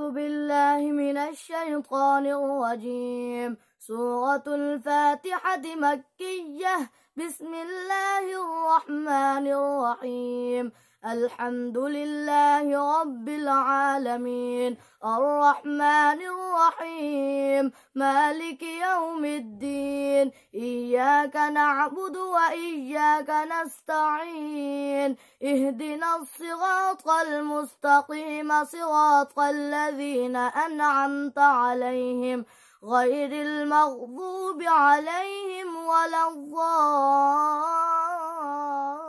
بالله من الشيطان الرجيم. سورة الفاتحة مكية. بسم الله الرحمن الرحيم. الحمد لله رب العالمين، الرحمن الرحيم، مالك يوم الدين، إياك نعبد وإياك نستعين، اهدنا الصراط المستقيم، صراط الذين أنعمت عليهم غير المغضوب عليهم ولا الضالين.